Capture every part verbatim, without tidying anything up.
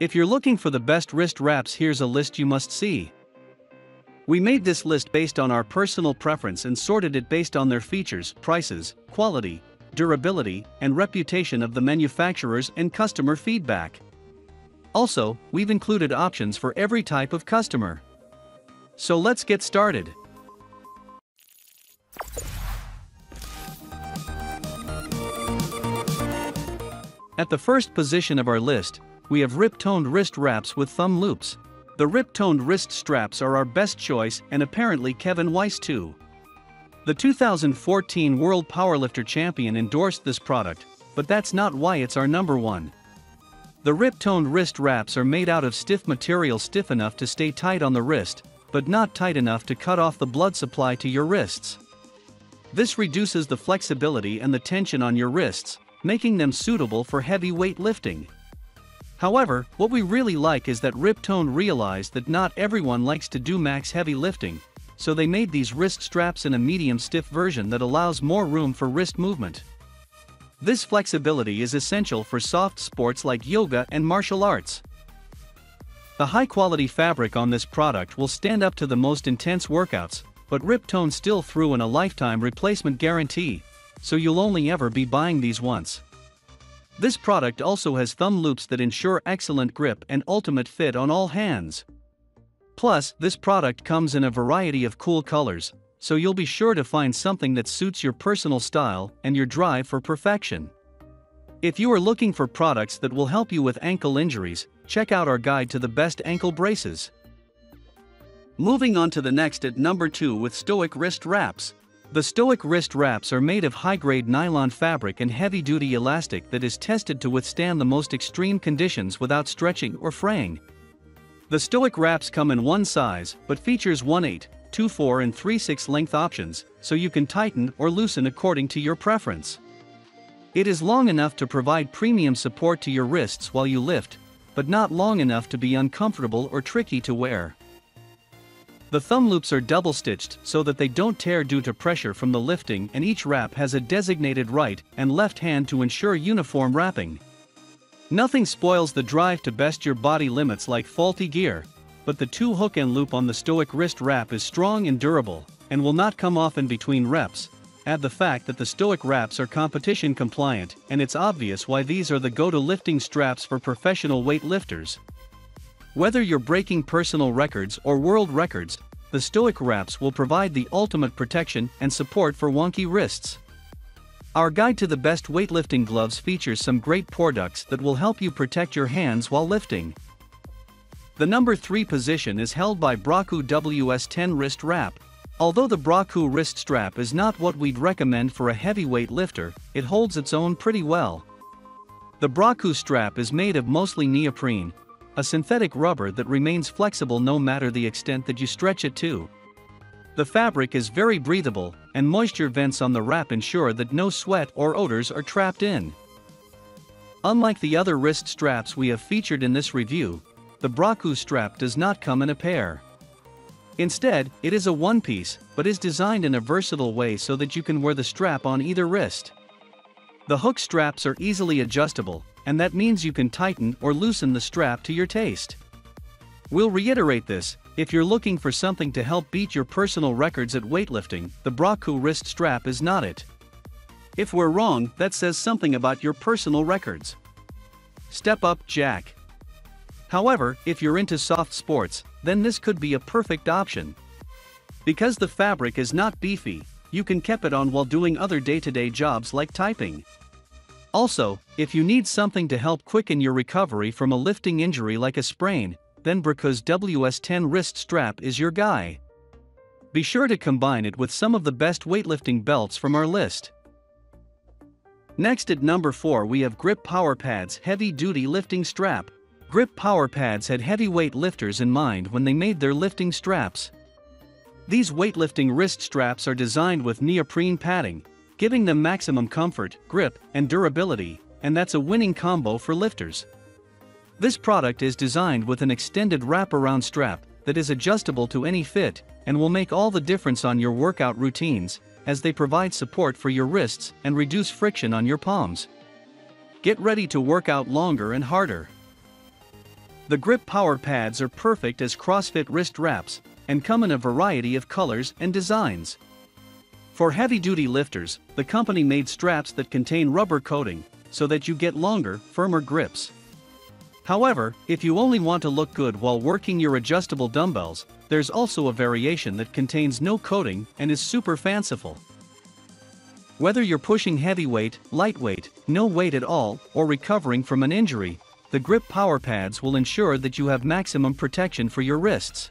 If you're looking for the best wrist wraps, here's a list you must see. We made this list based on our personal preference and sorted it based on their features, prices, quality, durability, and reputation of the manufacturers and customer feedback. Also, we've included options for every type of customer. So let's get started. At the first position of our list, we have rip-toned wrist wraps with thumb loops. The rip-toned wrist straps are our best choice, and apparently Kevin Weiss too. The two thousand fourteen World Powerlifter Champion endorsed this product, but that's not why it's our number one. The rip-toned wrist wraps are made out of stiff material, stiff enough to stay tight on the wrist, but not tight enough to cut off the blood supply to your wrists. This reduces the flexibility and the tension on your wrists, making them suitable for heavy weight lifting. However, what we really like is that Riptone realized that not everyone likes to do max heavy lifting, so they made these wrist straps in a medium stiff version that allows more room for wrist movement. This flexibility is essential for soft sports like yoga and martial arts. The high-quality fabric on this product will stand up to the most intense workouts, but Riptone still threw in a lifetime replacement guarantee, so you'll only ever be buying these once. This product also has thumb loops that ensure excellent grip and ultimate fit on all hands. Plus, this product comes in a variety of cool colors, so you'll be sure to find something that suits your personal style and your drive for perfection. If you are looking for products that will help you with ankle injuries, check out our guide to the best ankle braces. Moving on to the next at number two with Stoic Wrist Wraps. The Stoic Wrist Wraps are made of high-grade nylon fabric and heavy-duty elastic that is tested to withstand the most extreme conditions without stretching or fraying. The Stoic Wraps come in one size, but features one eight, two four and three six length options, so you can tighten or loosen according to your preference. It is long enough to provide premium support to your wrists while you lift, but not long enough to be uncomfortable or tricky to wear. The thumb loops are double-stitched so that they don't tear due to pressure from the lifting, and each wrap has a designated right and left hand to ensure uniform wrapping. Nothing spoils the drive to best your body limits like faulty gear, but the two-hook and loop on the Stoic Wrist Wrap is strong and durable, and will not come off in between reps. Add the fact that the Stoic Wraps are competition compliant, and it's obvious why these are the go-to lifting straps for professional weightlifters. Whether you're breaking personal records or world records, the Stoic Wraps will provide the ultimate protection and support for wonky wrists. Our guide to the best weightlifting gloves features some great products that will help you protect your hands while lifting. The number three position is held by Braku W S ten Wrist Wrap. Although the Braku wrist strap is not what we'd recommend for a heavyweight lifter, it holds its own pretty well. The Braku strap is made of mostly neoprene, a synthetic rubber that remains flexible no matter the extent that you stretch it to. The fabric is very breathable, and moisture vents on the wrap ensure that no sweat or odors are trapped in. Unlike the other wrist straps we have featured in this review, the Braku strap does not come in a pair. Instead, it is a one-piece, but is designed in a versatile way so that you can wear the strap on either wrist. The hook straps are easily adjustable, and that means you can tighten or loosen the strap to your taste. We'll reiterate this: if you're looking for something to help beat your personal records at weightlifting, the Braku wrist strap is not it. If we're wrong, that says something about your personal records. Step up, Jack. However, if you're into soft sports, then this could be a perfect option. Because the fabric is not beefy, you can keep it on while doing other day-to-day jobs like typing. Also, if you need something to help quicken your recovery from a lifting injury like a sprain, then Braku's W S ten wrist strap is your guy. Be sure to combine it with some of the best weightlifting belts from our list. Next at number four we have Grip Power Pads Heavy Duty Lifting Strap. Grip Power Pads had heavyweight lifters in mind when they made their lifting straps. These weightlifting wrist straps are designed with neoprene padding, giving them maximum comfort, grip, and durability, and that's a winning combo for lifters. This product is designed with an extended wraparound strap that is adjustable to any fit and will make all the difference on your workout routines, as they provide support for your wrists and reduce friction on your palms. Get ready to work out longer and harder. The Grip Power Pads are perfect as CrossFit wrist wraps, and come in a variety of colors and designs. For heavy-duty lifters, the company made straps that contain rubber coating, so that you get longer, firmer grips. However, if you only want to look good while working your adjustable dumbbells, there's also a variation that contains no coating and is super fanciful. Whether you're pushing heavyweight, lightweight, no weight at all, or recovering from an injury, the Grip Power Pads will ensure that you have maximum protection for your wrists.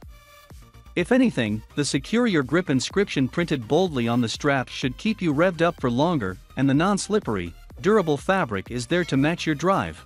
If anything, the Secure Your Grip inscription printed boldly on the straps should keep you revved up for longer, and the non-slippery, durable fabric is there to match your drive.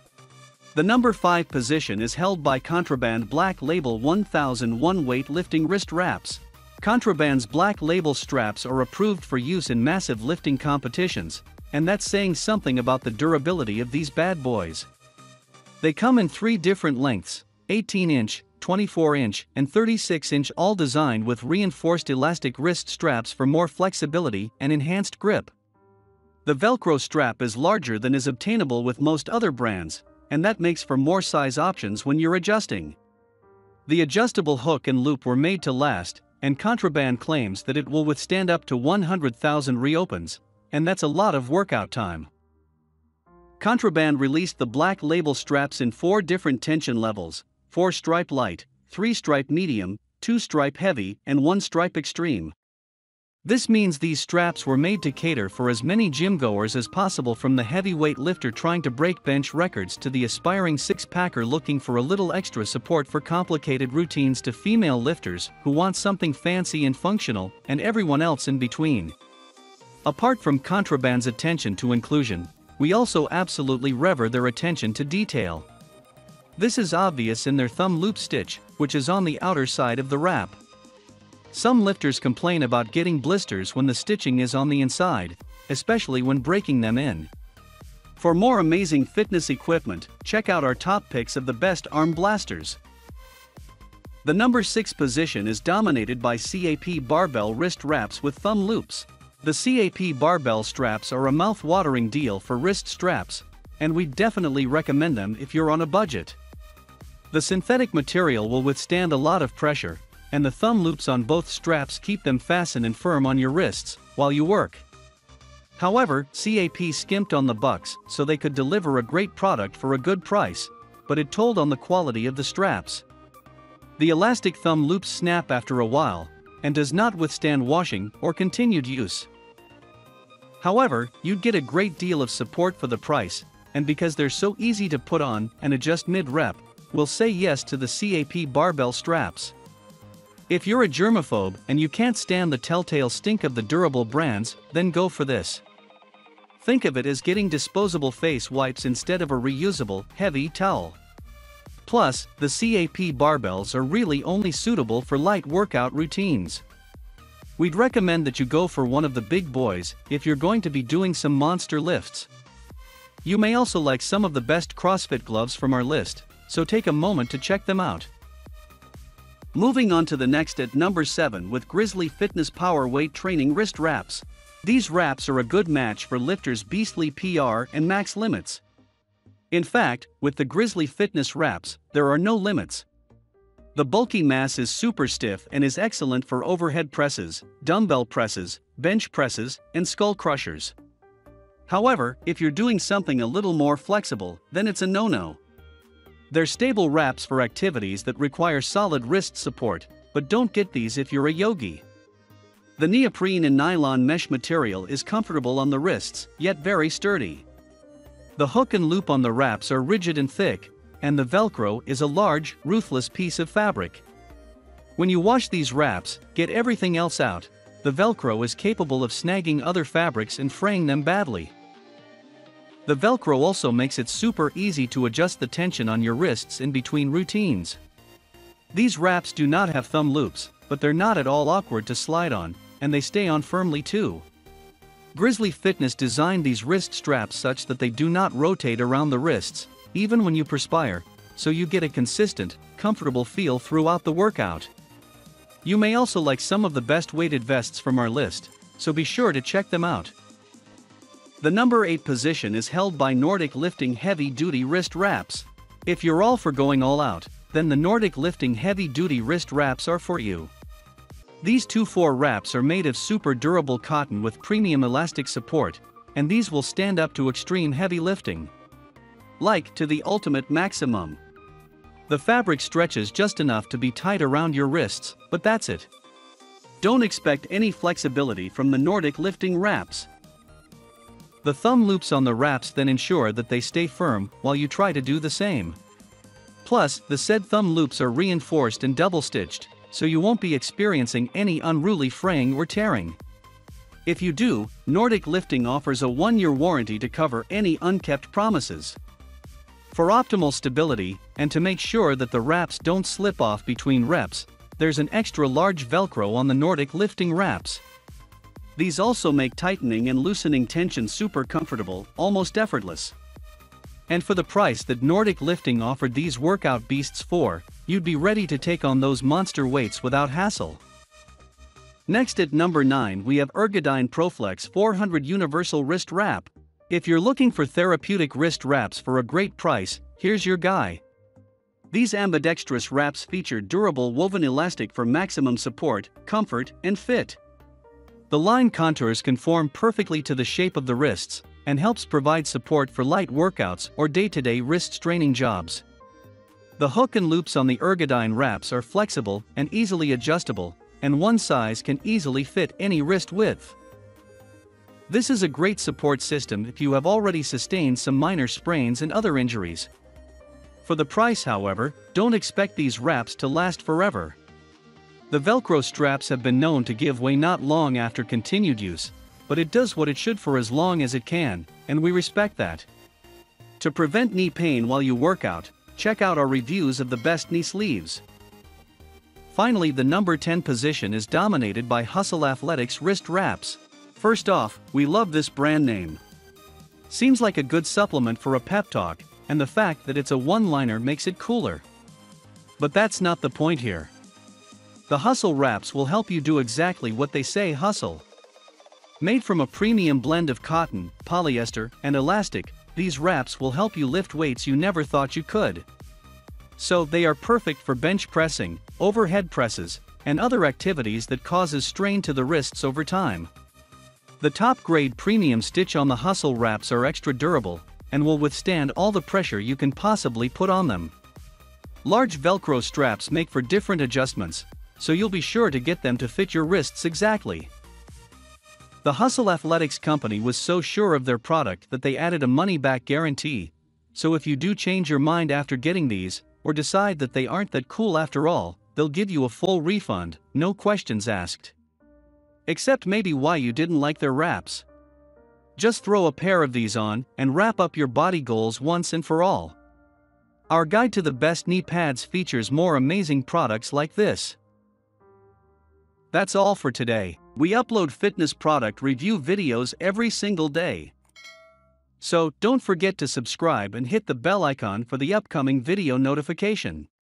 The number five position is held by Contraband Black Label one thousand one weight-lifting wrist wraps. Contraband's Black Label straps are approved for use in massive lifting competitions, and that's saying something about the durability of these bad boys. They come in three different lengths, eighteen inch, twenty-four inch, and thirty-six inch, all designed with reinforced elastic wrist straps for more flexibility and enhanced grip. The Velcro strap is larger than is obtainable with most other brands, and that makes for more size options when you're adjusting. The adjustable hook and loop were made to last, and Contraband claims that it will withstand up to one hundred thousand reopens, and that's a lot of workout time. Contraband released the Black Label straps in four different tension levels: four stripe light, three stripe medium, two stripe heavy, and one stripe extreme. This means these straps were made to cater for as many gym goers as possible, from the heavyweight lifter trying to break bench records to the aspiring six-packer looking for a little extra support for complicated routines, to female lifters who want something fancy and functional, and everyone else in between. Apart from Contraband's attention to inclusion, we also absolutely revere their attention to detail. This is obvious in their thumb loop stitch, which is on the outer side of the wrap. Some lifters complain about getting blisters when the stitching is on the inside, especially when breaking them in. For more amazing fitness equipment, check out our top picks of the best arm blasters. The number six position is dominated by C A P barbell wrist wraps with thumb loops. The C A P barbell straps are a mouth-watering deal for wrist straps, and we definitely recommend them if you're on a budget. The synthetic material will withstand a lot of pressure, and the thumb loops on both straps keep them fastened and firm on your wrists while you work. However, C A P skimped on the bucks so they could deliver a great product for a good price, but it told on the quality of the straps. The elastic thumb loops snap after a while, and does not withstand washing or continued use. However, you'd get a great deal of support for the price, and because they're so easy to put on and adjust mid-rep, we'll say yes to the C A P barbell straps. If you're a germaphobe and you can't stand the telltale stink of the durable brands, then go for this. Think of it as getting disposable face wipes instead of a reusable, heavy towel. Plus, the C A P barbells are really only suitable for light workout routines. We'd recommend that you go for one of the big boys if you're going to be doing some monster lifts. You may also like some of the best CrossFit gloves from our list, so take a moment to check them out. Moving on to the next at number seven with Grizzly Fitness Power Weight Training Wrist Wraps. These wraps are a good match for lifters' beastly P R and max limits. In fact, with the Grizzly Fitness wraps, there are no limits. The bulky mass is super stiff and is excellent for overhead presses, dumbbell presses, bench presses, and skull crushers. However, if you're doing something a little more flexible, then it's a no-no. They're stable wraps for activities that require solid wrist support, but don't get these if you're a yogi. The neoprene and nylon mesh material is comfortable on the wrists, yet very sturdy. The hook and loop on the wraps are rigid and thick, and the Velcro is a large, ruthless piece of fabric. When you wash these wraps, get everything else out, the Velcro is capable of snagging other fabrics and fraying them badly. The Velcro also makes it super easy to adjust the tension on your wrists in between routines. These wraps do not have thumb loops, but they're not at all awkward to slide on, and they stay on firmly too. Grizzly Fitness designed these wrist straps such that they do not rotate around the wrists, even when you perspire, so you get a consistent, comfortable feel throughout the workout. You may also like some of the best weighted vests from our list, so be sure to check them out. The number eight position is held by Nordic Lifting Heavy Duty Wrist Wraps. If you're all for going all out, then the Nordic Lifting heavy-duty wrist wraps are for you. These two four wraps are made of super durable cotton with premium elastic support, and these will stand up to extreme heavy lifting. Like to the ultimate maximum. The fabric stretches just enough to be tight around your wrists, but that's it. Don't expect any flexibility from the Nordic Lifting wraps. The thumb loops on the wraps then ensure that they stay firm while you try to do the same. Plus, the said thumb loops are reinforced and double-stitched, so you won't be experiencing any unruly fraying or tearing. If you do, Nordic Lifting offers a one-year warranty to cover any unkept promises. For optimal stability, and to make sure that the wraps don't slip off between reps, there's an extra large Velcro on the Nordic Lifting wraps. These also make tightening and loosening tension super comfortable, almost effortless. And for the price that Nordic Lifting offered these workout beasts for, you'd be ready to take on those monster weights without hassle. Next at number nine we have Ergodyne ProFlex four hundred Universal Wrist Wrap. If you're looking for therapeutic wrist wraps for a great price, here's your guy. These ambidextrous wraps feature durable woven elastic for maximum support, comfort, and fit. The line contours conform perfectly to the shape of the wrists, and helps provide support for light workouts or day-to-day wrist straining jobs. The hook and loops on the Ergodyne wraps are flexible and easily adjustable, and one size can easily fit any wrist width. This is a great support system if you have already sustained some minor sprains and other injuries. For the price, however, don't expect these wraps to last forever. The Velcro straps have been known to give way not long after continued use, but it does what it should for as long as it can, and we respect that. To prevent knee pain while you work out, check out our reviews of the best knee sleeves. Finally, the number ten position is dominated by Hustle Athletics wrist wraps. First off, we love this brand name. Seems like a good supplement for a pep talk, and the fact that it's a one-liner makes it cooler. But that's not the point here. The Hustle wraps will help you do exactly what they say hustle. Made from a premium blend of cotton, polyester, and elastic, these wraps will help you lift weights you never thought you could. So they are perfect for bench pressing, overhead presses, and other activities that causes strain to the wrists over time. The top-grade premium stitch on the Hustle wraps are extra durable, and will withstand all the pressure you can possibly put on them. Large Velcro straps make for different adjustments, so you'll be sure to get them to fit your wrists exactly. The Hustle Athletics company was so sure of their product that they added a money-back guarantee, so if you do change your mind after getting these, or decide that they aren't that cool after all, they'll give you a full refund, no questions asked. Except maybe why you didn't like their wraps. Just throw a pair of these on and wrap up your body goals once and for all. Our guide to the best knee pads features more amazing products like this. That's all for today. We upload fitness product review videos every single day. So don't forget to subscribe and hit the bell icon for the upcoming video notification.